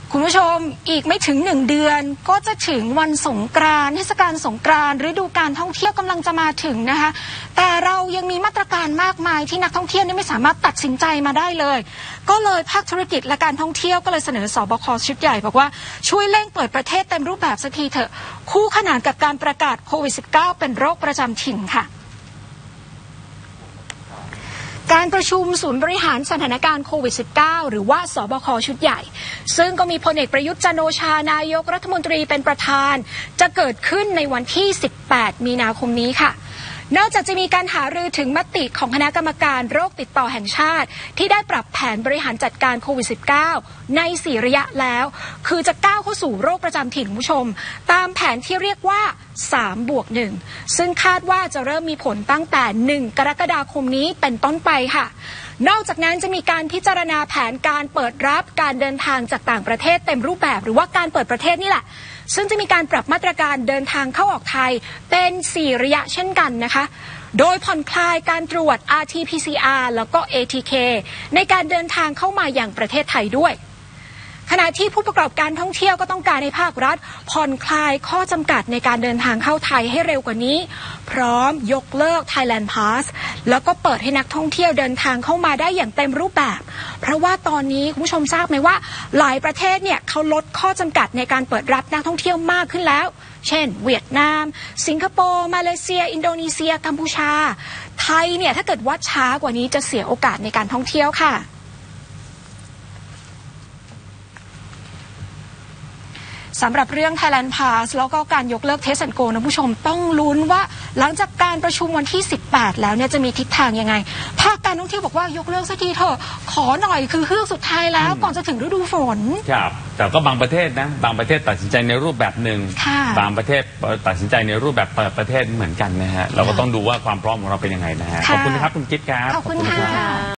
คุณผู้ชมอีกไม่ถึง1 เดือนก็จะถึงวันสงกรานต์เทศกาลสงกรานต์ฤดูการท่องเที่ยวกำลังจะมาถึงนะคะแต่เรายังมีมาตรการมากมายที่นักท่องเที่ยวไม่สามารถตัดสินใจมาได้เลยก็เลยภาคธุรกิจและการท่องเที่ยวก็เลยเสนอสบคชุดใหญ่บอกว่าช่วยเร่งเปิดประเทศเต็มรูปแบบสักทีเถอะคู่ขนานกับการประกาศโควิด -19 เป็นโรคประจำถิ่นค่ะการประชุมศูนย์บริหารสถานการณ์โควิด -19 หรือว่าสบคชุดใหญ่ซึ่งก็มีพลเอกประยุทธ์จันทร์โอชานายกรัฐมนตรีเป็นประธานจะเกิดขึ้นในวันที่18 มีนาคมนี้ค่ะนอกจากจะมีการหารือถึงมติของคณะกรรมการโรคติดต่อแห่งชาติที่ได้ปรับแผนบริหารจัดการโควิด -19 ใน4 ระยะแล้วคือจะก้าวเข้าสู่โรคประจำถิ่นคุณผู้ชมตามแผนที่เรียกว่า3+1ซึ่งคาดว่าจะเริ่มมีผลตั้งแต่1 กรกฎาคมนี้เป็นต้นไปค่ะนอกจากนั้นจะมีการพิจารณาแผนการเปิดรับการเดินทางจากต่างประเทศเต็มรูปแบบหรือว่าการเปิดประเทศนี่แหละซึ่งจะมีการปรับมาตรการเดินทางเข้าออกไทยเป็น4 ระยะเช่นกันนะคะโดยผ่อนคลายการตรวจ RT-PCR แล้วก็ ATK ในการเดินทางเข้ามาอย่างประเทศไทยด้วยขณะที่ผู้ประกอบการท่องเที่ยวก็ต้องการให้ภาครัฐผ่อนคลายข้อจำกัดในการเดินทางเข้าไทยให้เร็วกว่านี้พร้อมยกเลิก Thailand Pass แล้วก็เปิดให้นักท่องเที่ยวเดินทางเข้ามาได้อย่างเต็มรูปแบบเพราะว่าตอนนี้คุณผู้ชมทราบไหมว่าหลายประเทศเนี่ยเขาลดข้อจำกัดในการเปิดรับนักท่องเที่ยวมากขึ้นแล้วเช่นเวียดนามสิงคโปร์มาเลเซียอินโดนีเซียกัมพูชาไทยเนี่ยถ้าเกิดว่าช้ากว่านี้จะเสียโอกาสในการท่องเที่ยวค่ะสำหรับเรื่อง Thailand Pass แล้วก็การยกเลิก Test and Go นะผู้ชมต้องลุ้นว่าหลังจากการประชุมวันที่18แล้วเนี่ยจะมีทิศทางยังไงภาคการท่องเที่ยวบอกว่ายกเลิกสักทีเถอะขอหน่อยคือเฮือกสุดท้ายแล้วก่อนจะถึงฤดูฝนครับแต่ก็บางประเทศนะบางประเทศตัดสินใจในรูปแบบหนึ่งบางประเทศตัดสินใจในรูปแบบเปิดประเทศเหมือนกันนะฮะเราก็ต้องดูว่าความพร้อมของเราเป็นยังไงนะฮะขอบคุณนะครับคุณกิ๊ฟครับขอบคุณค่ะ